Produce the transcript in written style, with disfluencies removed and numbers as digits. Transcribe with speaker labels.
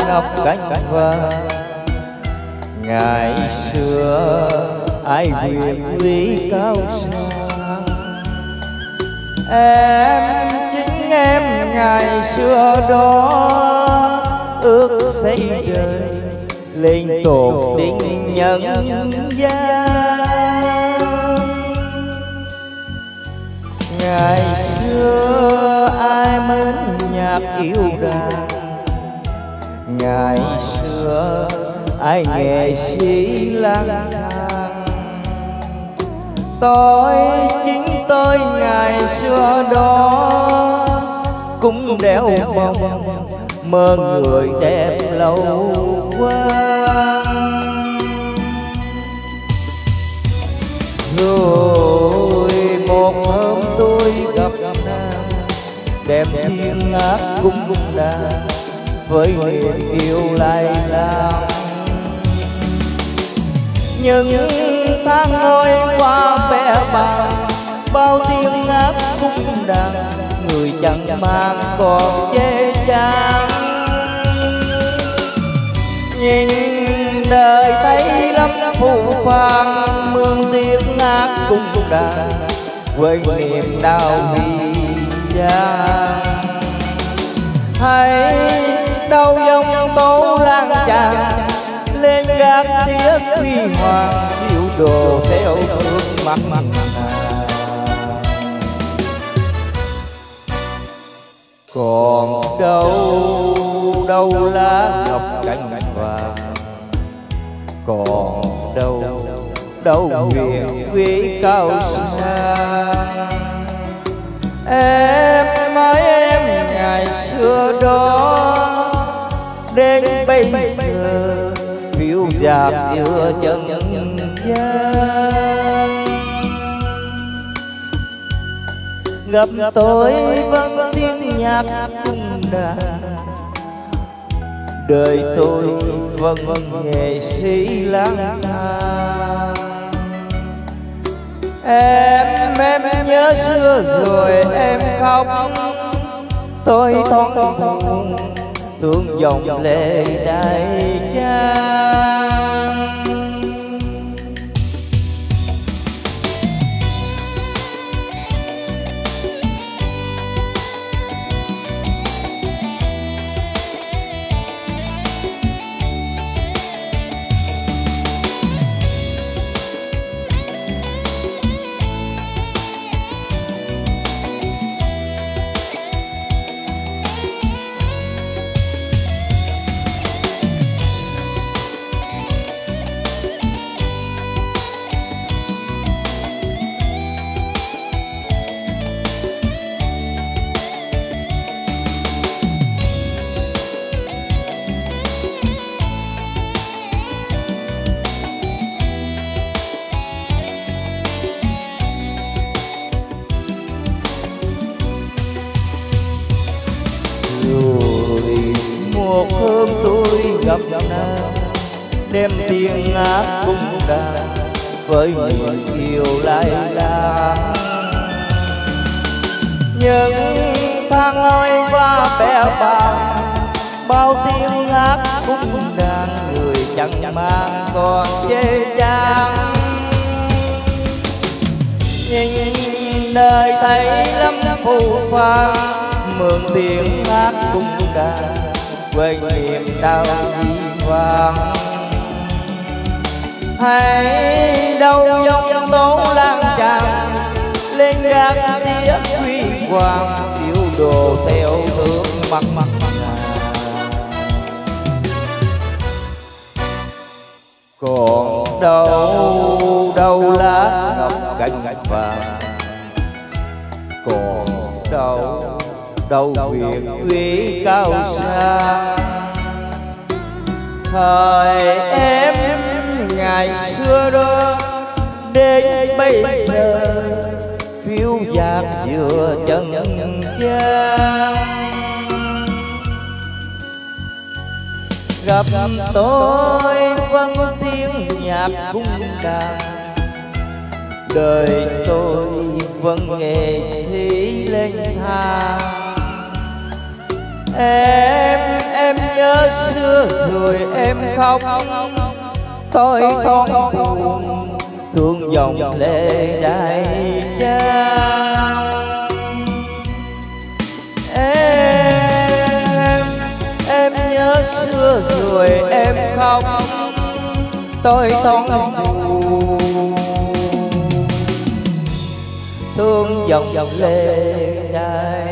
Speaker 1: ngọc cánh vàng. Ngày xưa ai quyền quý cao sang, em chính em ngày xưa đó ước xây đời lên tột đỉnh nhân gian. Ngày xưa ai mến nhạc yêu đàn, ngày xưa ai nghệ sĩ lang thang. Chính tôi ngày xưa đó cũng đeo mong mơ người đẹp lâu qua. Rồi một hôm tôi gặp nàng đẹp thiên ngát cung đàn với niềm yêu lai lang. Nhưng tháng trôi qua vẻ vàng, bao tiếng ngát cung đàn người chẳng mang còn chê chán. Nhìn đời thấy lắm phù phàng, mương tiếng ngát cung đàn với niềm đau bi gian. Hãy đâu dòng tố lang chàng lên gác tiếc huy hoàng, diệu đồ theo nước mắt nàng. Còn đâu lá ngọc cánh vàng, còn đâu huyền quý cao sang. Em ơi em ngày xưa đó đến bây giờ phiêu dạt giữa chân gian. Gặp tôi vẫn tiếng nhạc cung đàn, đời tôi vẫn nghệ sĩ lang thang. Em nhớ xưa rồi em khóc, tôi thoáng thương dòng lệ đầy trang. Rồi một hôm tôi gặp nàng đem tiếng ngát cung đàn với niềm yêu lai lang. Những tháng trôi qua bé bàng, bao tiếng ngát cung đàn người chẳng mang còn chê chán. Nhìn đời thấy lắm phù phàng, mượn tiếng hát cung đàn với niềm đau vi vang. Hãy đâu dòng tố lang chàng lên gác tiếc huy hoàng, diệu đồ theo nước mắt nàng. Còn đâu lá ngọc cánh vàng, còn đâu quyền quý cao sang. Thời em ngày xưa đó đến bây giờ phiêu dạt giữa chân gian. Gặp tôi vẫn tiếng nhạc cung đàn, đời tôi vẫn nghệ sĩ lên thang. Em em nhớ xưa rồi em khóc. Tôi không buồn thương dòng lệ đại trang. Em nhớ xưa rồi em khóc. Tôi không buồn thương dòng lệ đại